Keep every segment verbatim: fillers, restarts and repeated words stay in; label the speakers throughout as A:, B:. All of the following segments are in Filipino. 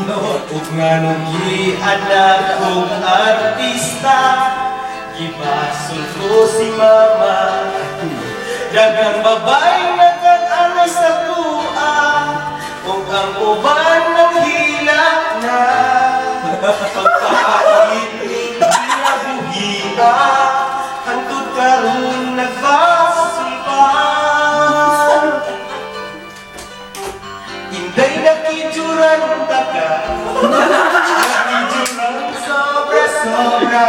A: Ug nga nung gi-anak kong artista, gibasol ko si mama. Dagang babay nagkag-alay sa tuwa, kung ang uban ng hilak na. Pagpapait ni ginabuhiya, hangtod karon nagbasulpan. Inday nakidjuran taka, nakidjuran sobra-sobra.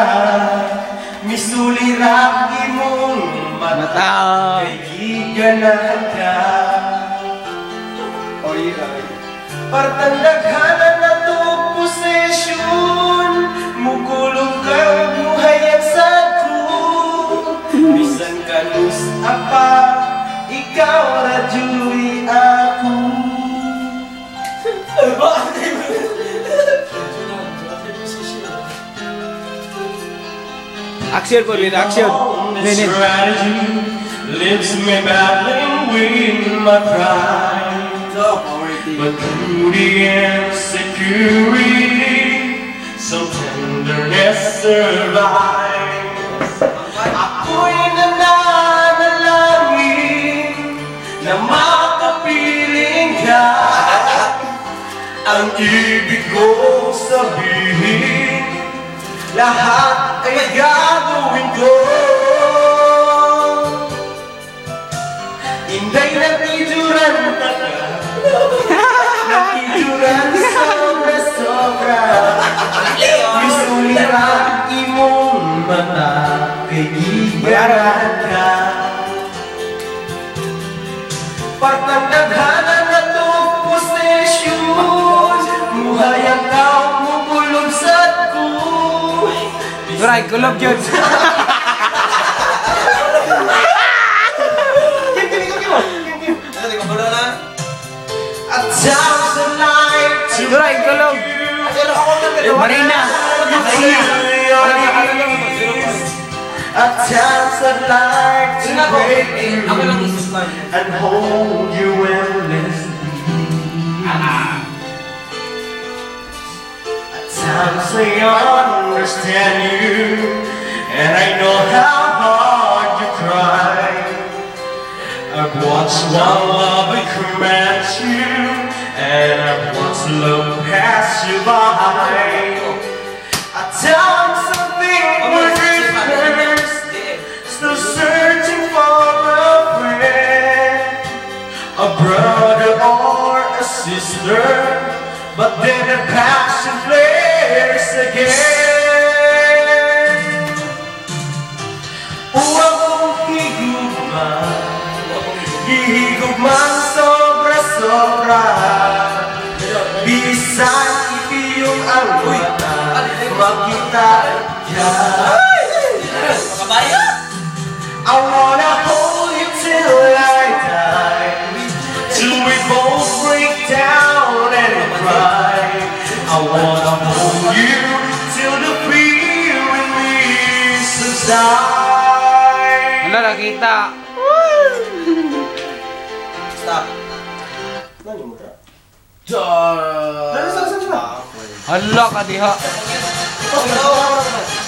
A: Misulirak imong mata, kay giganahan ka. Oy, oy. Partang daghanan na to posesyon, mugulong ka muhayag sa ko. Bisan kanus apa, ikaw radyuri ako.
B: Action po rin, action.
A: Strategy lives me battling with my pride. But through the insecurity, some tenderness survives. Ako'y nananalangin na makapiling ka. Ang ibig kong sabihin, lahat ay gagawin ko. Inday natiduran na ka, natiduran sobra-sobra. Misuliran imong mata, kay gigaran ka. Partang daghanan na to posesyon, muhayang tao mugulog sa ko.
B: Duray, kulog yun.
A: At times I like to
B: Duray, kulog. Marina. Marina.
A: At times I'd like to break you and hold you endlessly. At times I understand you, and I know how hard you cry. I've watched one love come at you, and I've watched love pass you by. At times I think we're different, still searching for a friend, a brother or a sister, but then the passion flares again. Huwag mong higugman, hihigugman sobra-sobra. Bisan ipiyong ang mata, makita ka. I wanna hold you till I die, till we both break down and cry. I wanna hold you till the fear in me subsides.
B: Wala, nakita.
A: Stop. Nani mo ka?
B: Hala ka diha.